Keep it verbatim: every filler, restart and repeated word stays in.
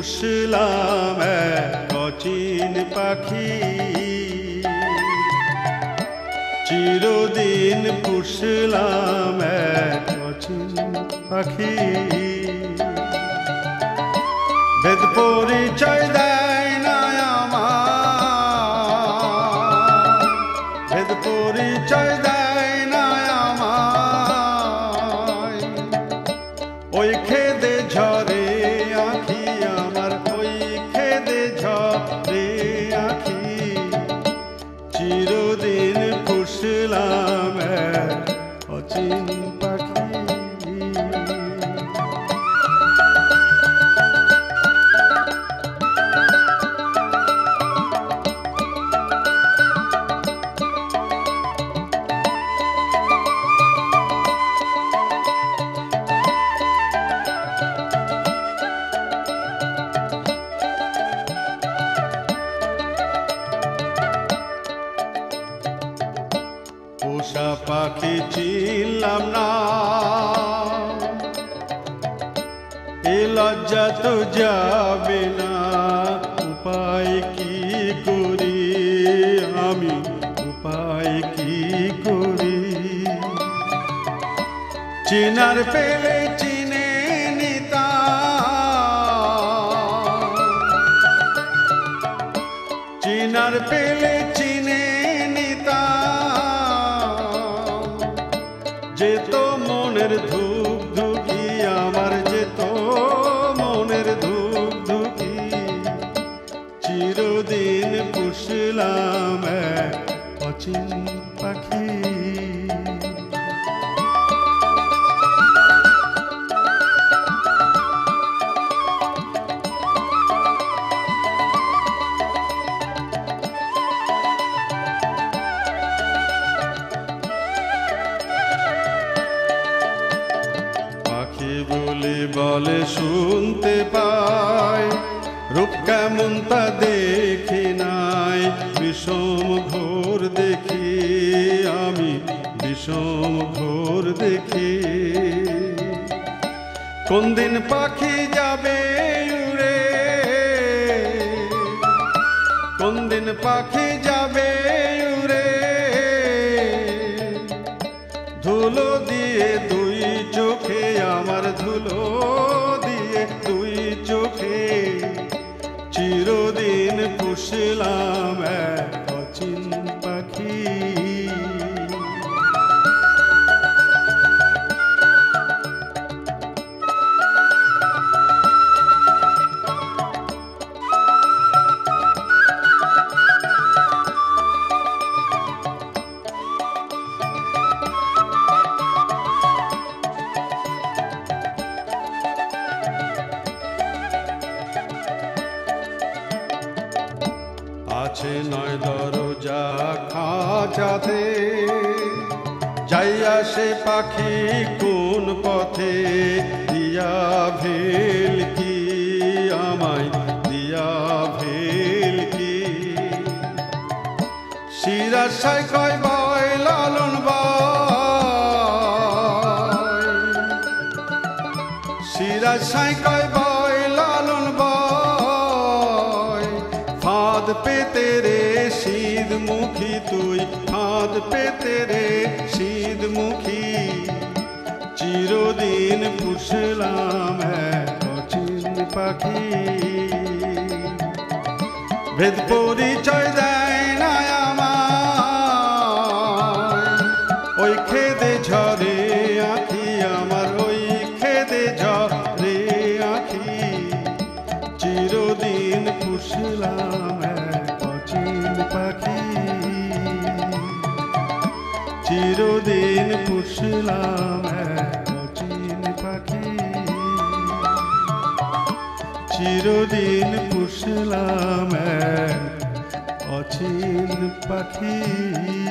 পুষলাম এক অচিন পাখি, চিরদিন পুষলাম এক অচিন পাখি। ভেদ পরিচয় দেয় না আমার, ভেদ পরিচয় দেয় না আমায়। ওই খেদে ঝরে আঁখি আমার, ওই খেদে ঝরে আঁখি, চিরদিন পুষলাম এক অচিন পাখি। পোষা পাখি চিনলাম না, এ লজ্জা তো যাবে না। উপায় কি করি আমি, উপায় কি করি? চিনার পেলে চিনে নিতাম, চিনার পেলে চিনে যেত মনের ধূপ ধুকি আমার, যেত মনের ধূপ ধুকি, চিরদিন পুষলাম এক অচিন পাখি। বলে বলে শুনতে পাই, রূপ কেমন তা দেখি নাই। বিষম ঘোর দেখি আমি, বিষম ঘোর দেখি। কোন দিন পাখি যাবে উড়ে, কোন দিন পাখি যাবে উড়ে, ধুলো দিয়ে দুই চোখে আমার, ধুলো দিয়ে দুই চোখে, চিরদিন পুষলাম এক অচিন পাখি। আছে নয় দরজা খাঁচাতে, যাইয়া সে পাখি কোন পথে, দিয়া ভেল কি আমায়, দিয়া ভেল কি। শিরাশায় কয় বয় লালন বয়, শিরাশায় কয় বয় লালন বয়। ফাঁদ পেতে রে শীত মুখী তুই, ফাঁদ পেতে রে শীত মুখী, চিরদিন পুষলাম এক অচিন পাখি। ভেদ পরিচয় দেয় না আমায়, ওই খেদে ঝরে আঁখি আমার, ওই খেদে ঝরে আঁখি, চিরদিন পুষলাম এক অচিন পাখি। চিরদিন পুষলাম এক অচিন পাখি, চিরদিন পুষলাম এক অচিন পাখি।